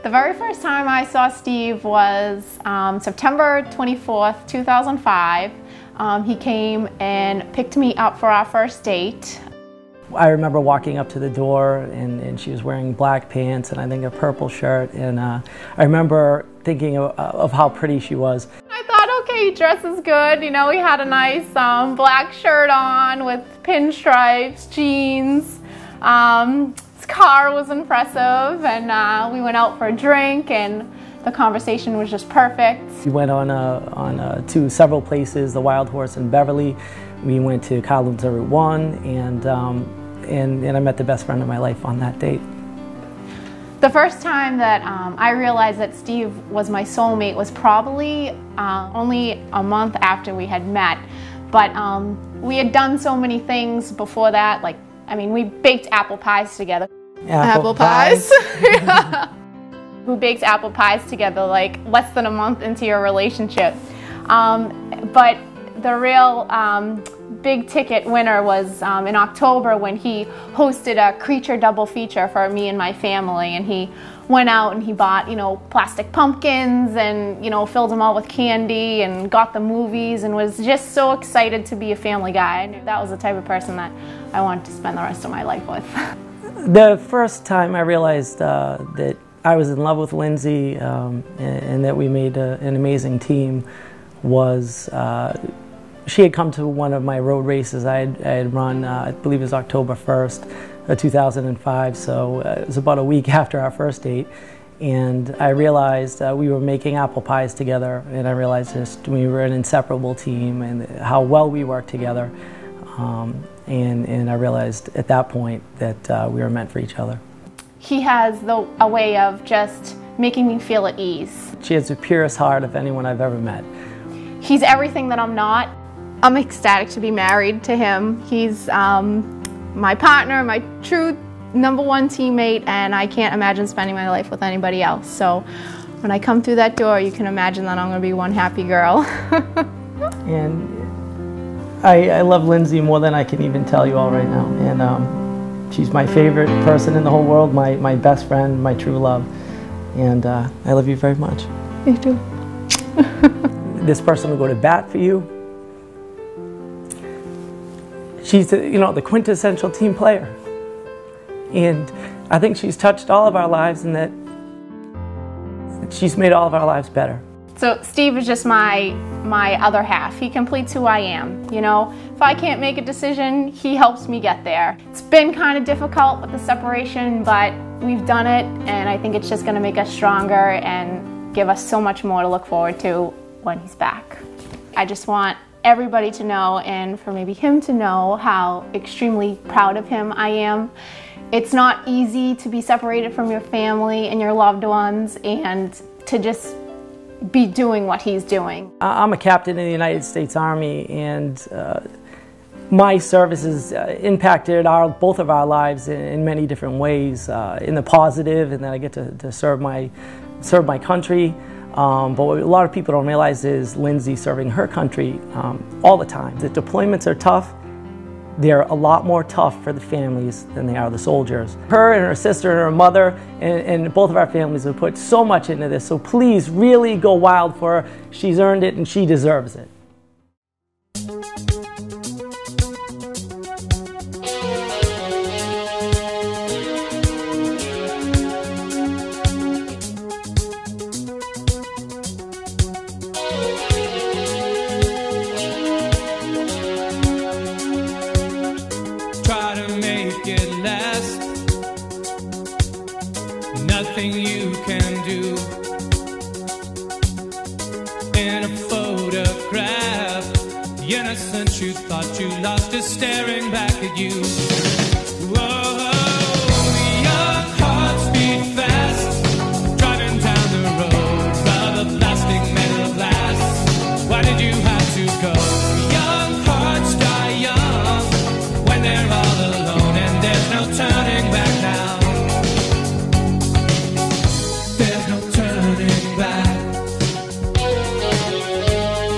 The very first time I saw Steve was September 24th, 2005. He came and picked me up for our first date. I remember walking up to the door and she was wearing black pants and I think a purple shirt, and I remember thinking of how pretty she was. I thought, okay, dress is good. You know, he had a nice black shirt on with pinstripes, jeans. His car was impressive, and we went out for a drink, and the conversation was just perfect. We went to several places, the Wild Horse in Beverly. We went to Kowloon's Route 1, and I met the best friend of my life on that date. The first time that I realized that Steve was my soulmate was probably only a month after we had met. But we had done so many things before that, like, I mean, we baked apple pies together. Apple pies? Who bakes apple pies together like less than a month into your relationship? But the real big ticket winner was in October when he hosted a creature double feature for me and my family, and he went out and he bought, you know, plastic pumpkins and, you know, filled them all with candy and got the movies and was just so excited to be a family guy. I knew that was the type of person that I wanted to spend the rest of my life with. The first time I realized that I was in love with Lindsay and that we made an amazing team was she had come to one of my road races I had run, I believe it was October 1st, 2005, so it was about a week after our first date, and I realized we were making apple pies together, and I realized just we were an inseparable team and how well we worked together, and I realized at that point that we were meant for each other. He has a way of just making me feel at ease. She has the purest heart of anyone I've ever met. He's everything that I'm not. I'm ecstatic to be married to him. He's my partner, my true #1 teammate, and I can't imagine spending my life with anybody else. So when I come through that door, you can imagine that I'm going to be one happy girl. And I love Lindsay more than I can even tell you all right now. And she's my favorite person in the whole world, my best friend, my true love. And I love you very much. Me too. This person will go to bat for you. She's, you know, the quintessential team player. And I think she's touched all of our lives, and that she's made all of our lives better. So Steve is just my other half. He completes who I am. You know, if I can't make a decision, he helps me get there. It's been kind of difficult with the separation, but we've done it, and I think it's just going to make us stronger and give us so much more to look forward to when he's back. I just want everybody to know, and for maybe him to know, how extremely proud of him I am. It's not easy to be separated from your family and your loved ones and to just be doing what he's doing. I'm a captain in the United States Army, and my services impacted both of our lives in many different ways, in the positive, and then I get to serve my country. But what a lot of people don't realize is Lindsay serving her country all the time. The deployments are tough. They're a lot more tough for the families than they are the soldiers. Her and her sister and her mother and both of our families have put so much into this, so please really go wild for her. She's earned it and she deserves it. Nothing you can do. In a photograph, the innocence you thought you lost is staring back at you. Whoa, young hearts beat fast, driving down the road, rubber plastic, metal glass. Why did you have to go? Young hearts die young when they're all alone, and there's no turning back now.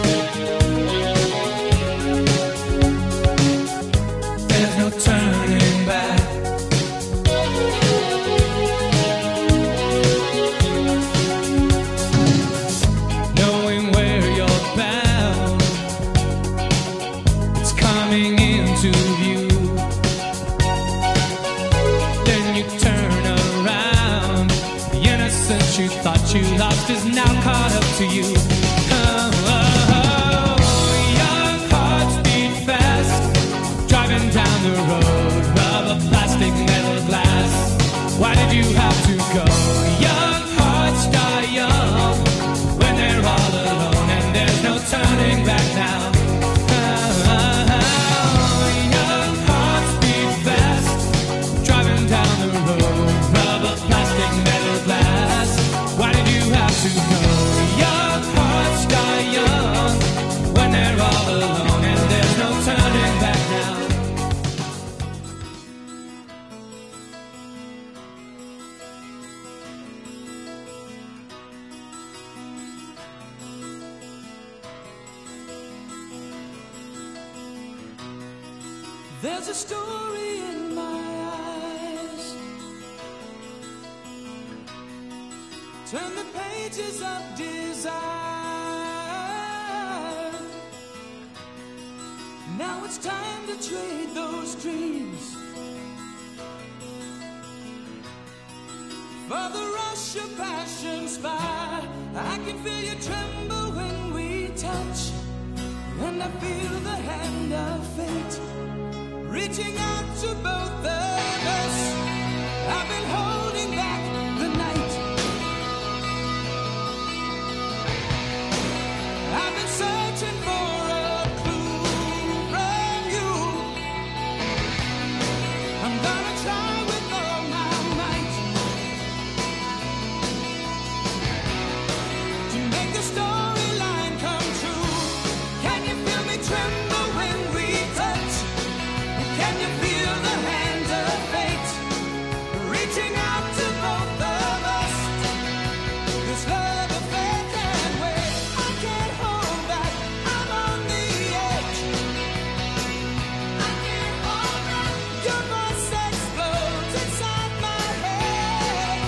Turning to you. Oh, oh, oh, young hearts beat fast, driving down the road, rubber, plastic, metal, glass. Why did you have to go? Young hearts die young when they're all alone and there's no turning back now. There's a story in my eyes. Turn the pages of desire. Now it's time to trade those dreams for the rush of passion's fire. I can feel you tremble when we touch, and I feel the hand of fate reaching out to both of us. I've been holding back the night. I've been searching for a clue from you. I'm gonna try with all my might to make the storyline come true. Can you feel me tremble when we touch? Can you feel the hand of fate reaching out to both of us? This love affair can't wait. I can't hold back. I'm on the edge. I can't hold back. Your voice explodes inside my head.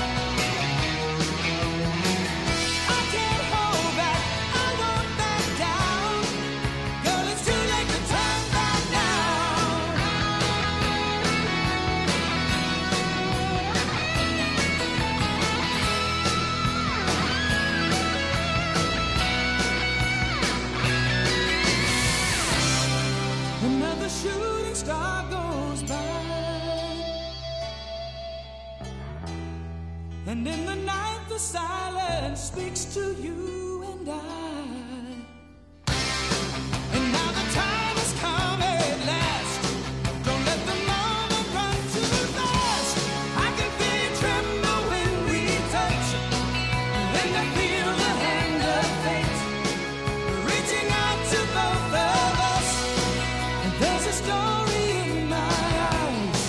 I can't hold back. I won't back down. Girl, it's too late to turn back now. Another shooting star goes by, and in the night the silence speaks to you and I. And now the time has come at last. Don't let the moment run too fast. I can feel you tremble when we touch, and I feel the hand of fate reaching out to both of us. And there's a story in my eyes.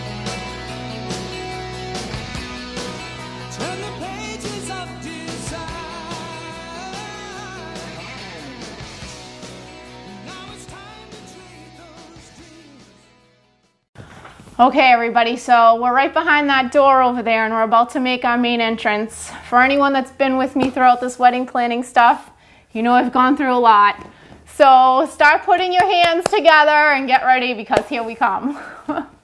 Turn the pages of desire. Now it's time to trade those dreams. Okay, everybody, so we're right behind that door over there, and we're about to make our main entrance. For anyone that's been with me throughout this wedding planning stuff, you know I've gone through a lot. So start putting your hands together and get ready, because here we come.